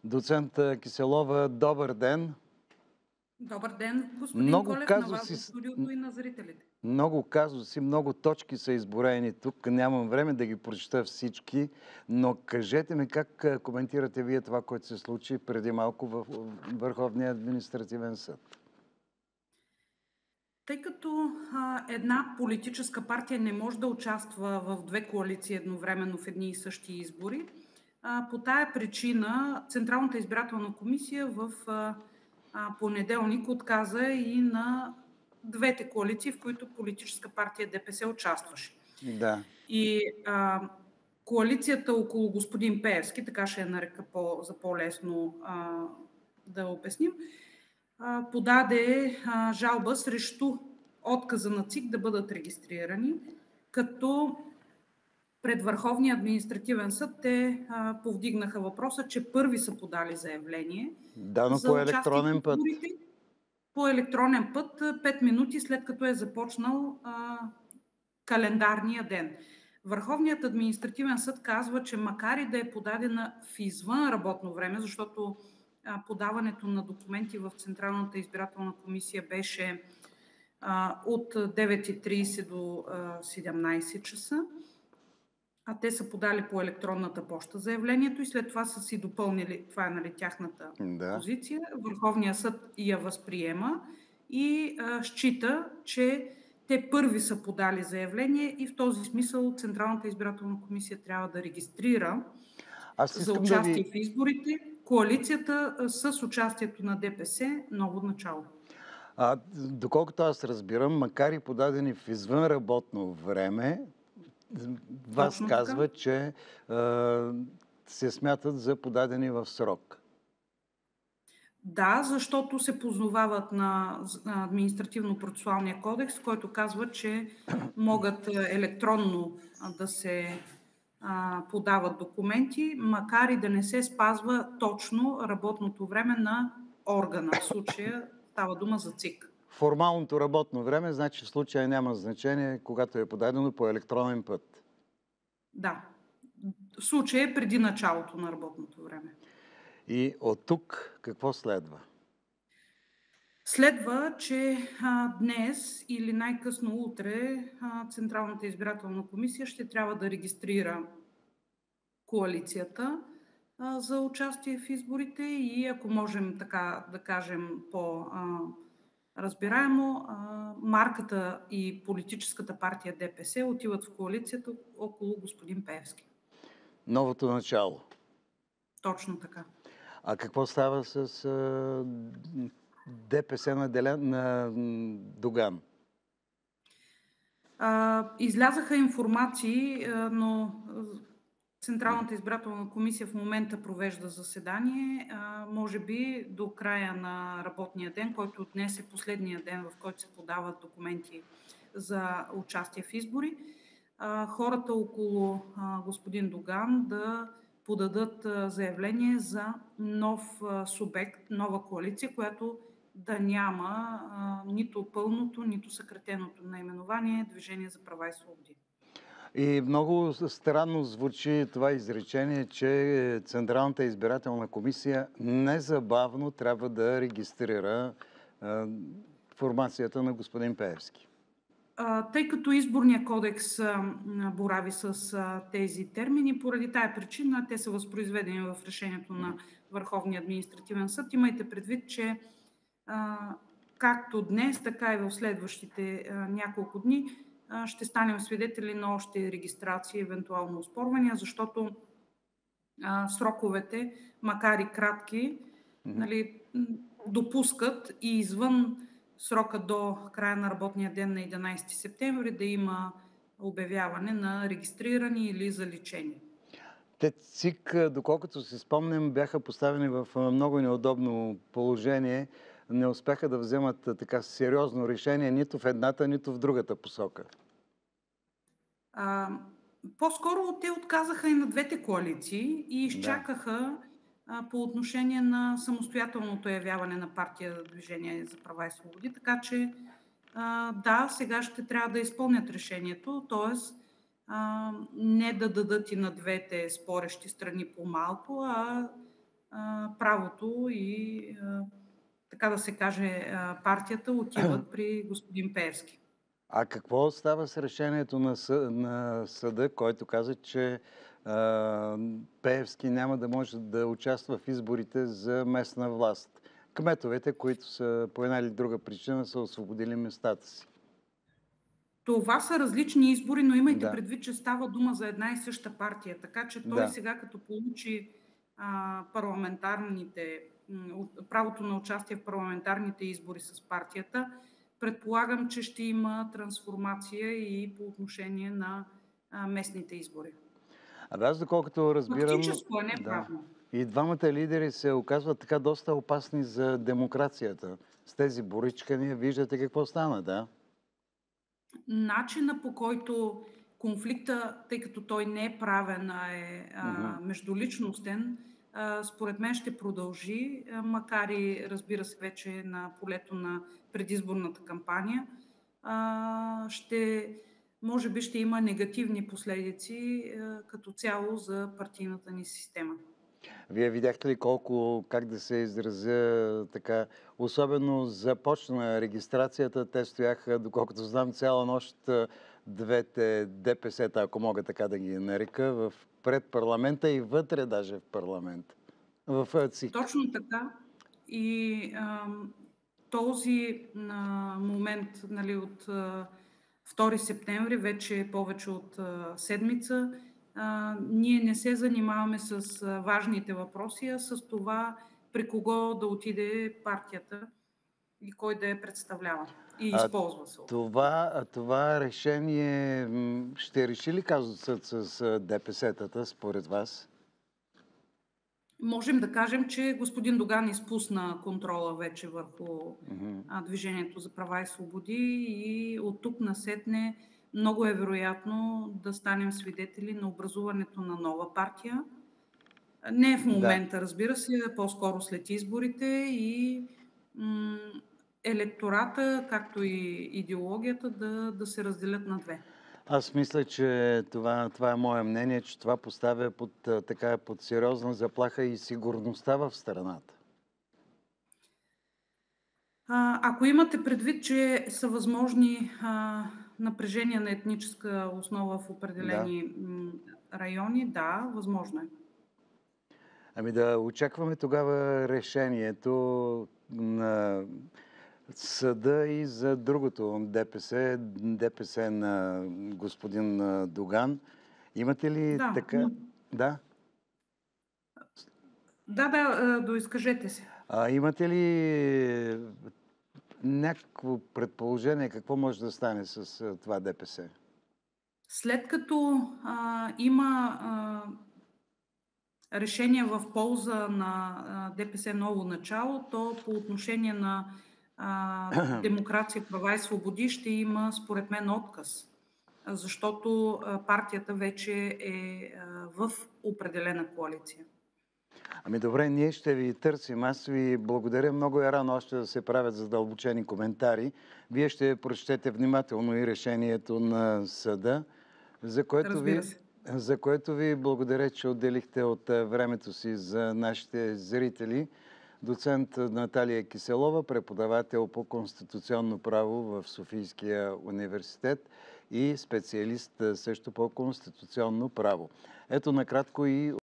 Доцент Киселова, добър ден. Добър ден, господин Много Колев, на вас в казуси, студиото и на зрителите. много казуси, много точки са изброени тук. Нямам време да ги прочета всички, но кажете ми как коментирате вие това, което се случи преди малко в Върховния административен съд. Тъй като една политическа партия не може да участва в две коалиции едновременно в едни и същи избори, по тая причина Централната избирателна комисия в понеделник отказа и на двете коалиции, в които политическа партия ДПС участваше. Да. И коалицията около господин Пеевски, така ще я нарека за по-лесно да обясним, подаде жалба срещу отказа на ЦИК да бъдат регистрирани, като пред Върховния административен съд те повдигнаха въпроса, че първи са подали заявление Да, но за по участие в електронен път. изборите по електронен път 5 минути след като е започнал календарния ден. Върховният административен съд казва, че макар и да е подадена в извън работно време, защото подаването на документи в Централната избирателна комисия беше от 9:30 до 17 часа, а те са подали по електронната поща заявлението и след това са си допълнили, това е тяхната позиция, Върховният съд я възприема и счита, че те първи са подали заявление и в този смисъл Централната избирателна комисия трябва да регистрира за участие в изборите коалицията с участието на ДПС ново начало. Доколкото аз разбирам, макар и подадени в извънработно време, вас казва, че се смятат за подадени в срок. Да, защото се позовават на административно-процесуалния кодекс, който казва, че могат електронно да се подават документи, макар и да не се спазва точно работното време на органа. В случая става дума за ЦИК. Формалното работно време, значи в случая няма значение, когато е подадено по електронен път. Да. В случая е преди началото на работното време. И от тук какво следва? Следва, че днес или най-късно утре Централната избирателна комисия ще трябва да регистрира коалицията за участие в изборите и ако можем така да кажем по-разбираемо, марката и политическата партия ДПС отиват в коалицията около господин Пеевски. Новото начало. Точно така. А какво става с ДПС на Доган? Излязаха информации, но Централната избирателна комисия в момента провежда заседание. Може би до края на работния ден, който днес е последния ден, в който се подават документи за участие в избори, хората около господин Доган да подадат заявление за нов субект, нова коалиция, която да няма нито пълното, нито съкратеното наименование Движение за права и свободи. И много странно звучи това изречение, че Централната избирателна комисия незабавно трябва да регистрира формацията на господин Пеевски. Тъй като изборния кодекс борави с тези термини, поради тая причина те са възпроизведени в решението на Върховния административен съд. Имайте предвид, че както днес, така и в следващите няколко дни ще станем свидетели на още регистрации, евентуално оспорвания, защото сроковете, макар и кратки, допускат и извън срока до края на работния ден на 11 септември да има обявяване на регистрирани или заличени. Те ЦИК, доколкото си спомням, бяха поставени в много неудобно положение. Не успяха да вземат така сериозно решение нито в едната, нито в другата посока. По-скоро те отказаха и на двете коалиции и изчакаха по отношение на самостоятелното явяване на партия Движение за права и свободи. Така че да, сега ще трябва да изпълнят решението, т.е. не да дадат и на двете спорещи страни по-малко, а правото и, така да се каже, партията отиват при господин Пеевски. А какво става с решението на съда, който каза, че Пеевски няма да може да участва в изборите за местна власт? Кметовете, които са по една или друга причина са освободили местата си. Това са различни избори, но имайте Да, предвид, че става дума за една и съща партия. Така че той да. сега, като получи правото на участие в парламентарните избори с партията, предполагам, че ще има трансформация и по отношение на местните избори. Абе аз доколкото разбирам, Фактическо, а не да, правно. и двамата лидери се оказват така доста опасни за демокрацията. С тези боричкания виждате какво стана, да? Начина, по който конфликта, тъй като той не е правен, а е Мгм. междуличностен, според мен ще продължи, макар и, разбира се, вече на полето на предизборната кампания. Може би ще има негативни последици като цяло за партийната ни система. Вие видяхте ли колко, как да се изразя така, особено започна регистрацията, те стояха, доколкото знам, цяла нощ двете ДПС-та, ако мога така да ги нарека, пред парламента и вътре даже в парламент, в ЦИК. Точно така. И този момент, нали, от 2 септември, вече повече от седмица, ние не се занимаваме с важните въпроси, а с това при кого да отиде партията и кой да я представлява и А използва се. това решение ще реши ли казусът с ДПС-тата, според вас? Можем да кажем, че господин Доган изпусна контрола вече върху Мгм. Движението за права и свободи и от тук насетне много е вероятно да станем свидетели на образуването на нова партия. Не в Да. момента, разбира се, по-скоро след изборите и електората, както и идеологията да се разделят на две. Аз мисля, че това е мое мнение, че това поставя под сериозна заплаха и сигурността в страната. Ако имате предвид, че са възможни напрежения на етническа основа в Да. определени райони, да, възможно е. Ами да очакваме тогава решението на съда и за другото ДПС на господин Доган. Имате ли Да, така? Да? доизкажете се. Имате ли някакво предположение какво може да стане с това ДПС? След като има решение в полза на ДПС ново начало, то по отношение на демокрация, права и свободи ще има, според мен, отказ. Защото партията вече е в определена коалиция. Ами добре, ние ще ви търсим. Аз ви благодаря. Много е рано още да се правят задълбочени коментари. Вие ще прочетете внимателно и решението на съда, Разбира се. за което ви благодаря, че отделихте от времето си за нашите зрители. Доцент Наталия Киселова, преподавател по конституционно право в Софийския университет и специалист също по конституционно право. Ето накратко и